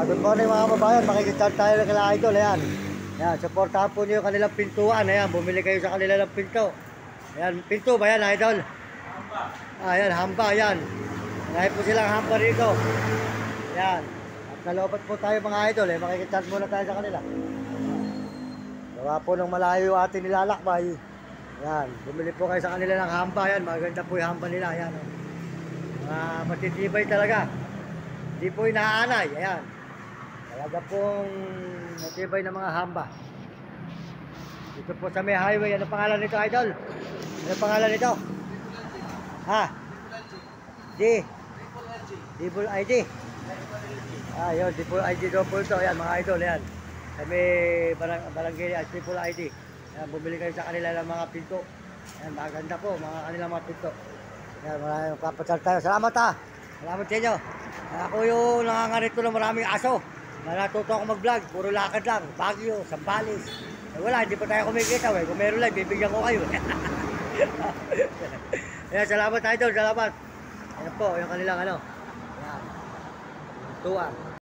Good morning mga kababayan, makikita tayo ng kila idol, ayan. Ayan, supportahan po niyo yung kanilang pintuan, ayan, bumili kayo sa kanila ng pinto. Ayan, pinto ba yan idol? Hamba. Ayan, hamba, ayan. Ngayon po silang hamba rito. Ayan, at nalobat po tayo mga idol, makikita muna tayo sa kanila. Gawa po ng malayo ating nilalakbay. Ayan, bumili po kayo sa kanila ng hamba, ayan, maganda po yung hamba nila, ayan. Matitibay talaga. Hindi po inaanay, ayan. Talaga pong matibay ng mga hamba. Dito po sa may highway. Ano pangalan nito, idol? Ano pangalan nito? Ha? D. Triple ID. Yun, Triple ID double to. Ayan, mga idol, ayan. Sa may barangay, Triple ID. Ayan, bumili kayo sa kanila ng mga pinto. Ayan, maganda po, mga kanilang mga pinto. Ayan, maraming papasal tayo. Salamat ha. Salamat sa inyo. Ako yung nangangarito ng maraming aso. Natuto ako mag-vlog, puro lakad lang, Baguio, Sambales. Wala, hindi pa tayo kumikita. Kung meron lang, bibigyan ko kayo. Ayan, salamat idol, salamat. Ayan po, yung kanilang ano. Ayan. Tuwa.